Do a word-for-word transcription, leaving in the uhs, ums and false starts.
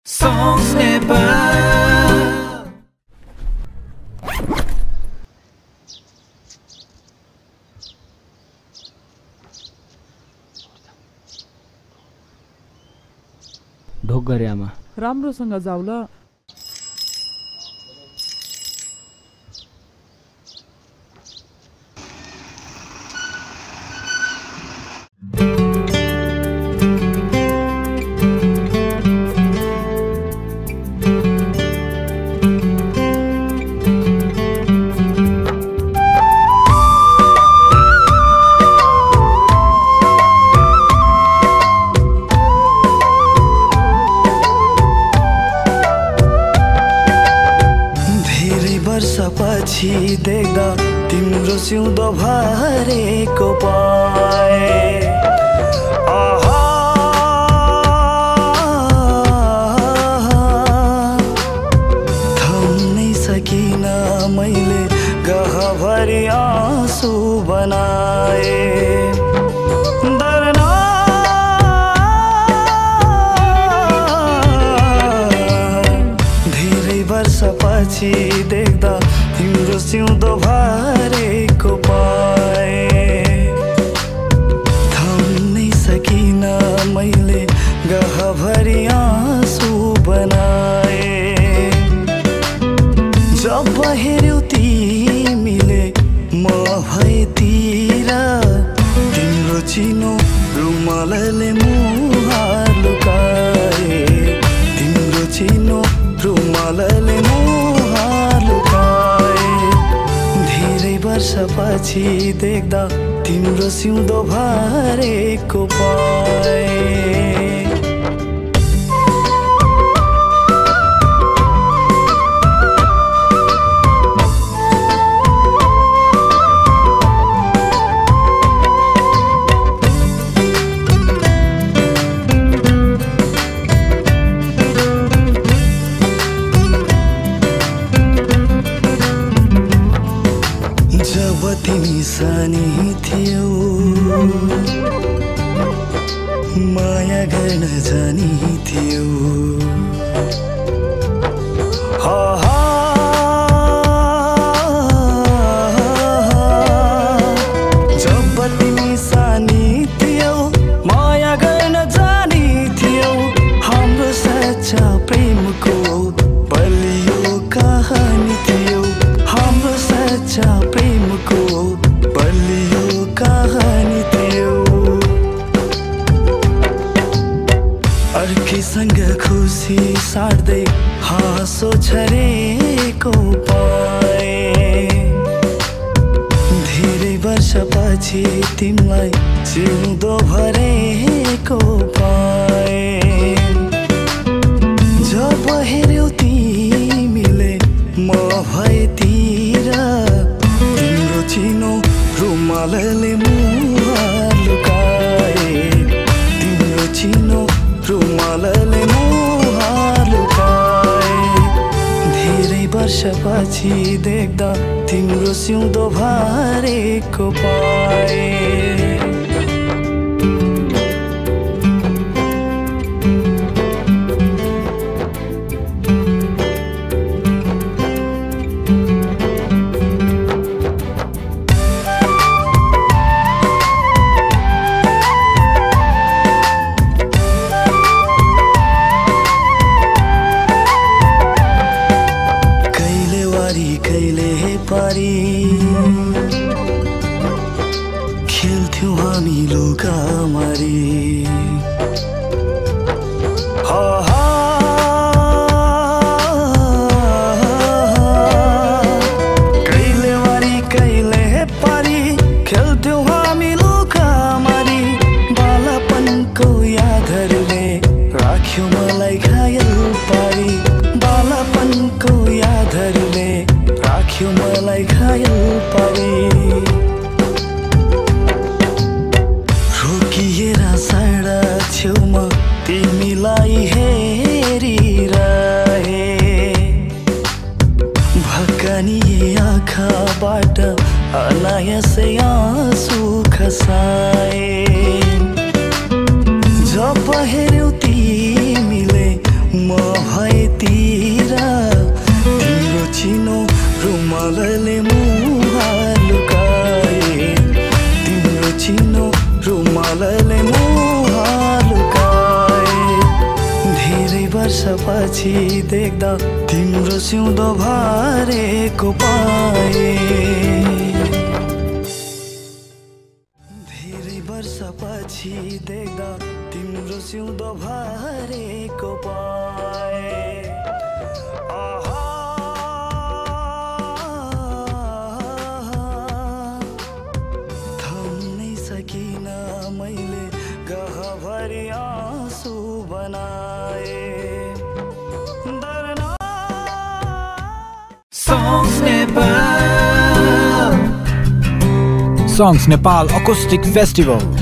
Songs Nepal. ढोक गरे आमा राम्रोसँग जाऊ ल पछि देख्दा तिम्रो सिउँदो भरेको पाए थम्नै सकिन मैले गहभरि आँसु बनाए पछि देख्दा तिम्रो सिउँदो भरेको पाए थम्नै सकिन मैले गहभरि आँसु बनाए जब हेर्यौ तिमीले म भएतिर तिम्रो चिनो रुमालले मुहार लुकाए तिम्रो चिनो रुमालले मुहार लुकाए धेरै वर्षपछि देख्दा तिम्रो सिउँदो भरेको पाए तिमी सानी थियौ माया गर्न जानी थियौ जब तिमी सानी थियौ माया गर्न जानी थियौ हाम्रो सच्चा प्रेमको बलियो कहानी थियो हाम्रो सच्चा प्रेमको बलियो कहानी थियो अर्कैसँग खुसी साट्दै हाँसो छरेको पाए धेरै वर्षपछि तिमीलाई सिउँदो भरेको पाए जब हेर्यौ तिमीले म भएतिर तिम्रो चिनो रुमालले मुहार लुकाए तिम्रो चिनो रुमालले मुहार लुकाए धेरै वर्षपछि देख्दा तिम्रो सिउँदो भरेको पाए खेल्थ्यौं हामी लुका मारी कहिले वारी कहिले पारी खेल्थ्यौं हामी लुका मारी बालापनको यादहरूले राख्यो मलाई घायल पारी बालापनको यादहरूले राख्यो मलाई घायल पारी रोकिएर सडक छेउमा तिमीलाई हेरिरहे भक्कानिए आँखाबाट अनायासै आँसु खसाए जब हेर्यौ तिमीले म भएतिर तिम्रो चिनो रुमालले मुहार लुकाए तिम्रो चिनो रुमालले मुहार लुकाए धेरै वर्षपछि देख्दा तिम्रो सिउँदो भरेको पाए धेरै वर्षपछि देख्दा तिम्रो सिउँदो भरेको पाए थम्नै सकिन मैले गहभरि आँसु बनाए Songs Nepal Songs Nepal Acoustic Festival